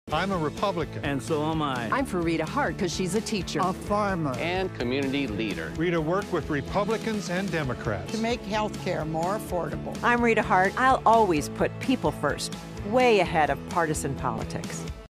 I'm a Republican. And so am I. I'm for Rita Hart because she's a teacher, a farmer, and community leader. Rita worked with Republicans and Democrats to make health care more affordable. I'm Rita Hart. I'll always put people first, way ahead of partisan politics.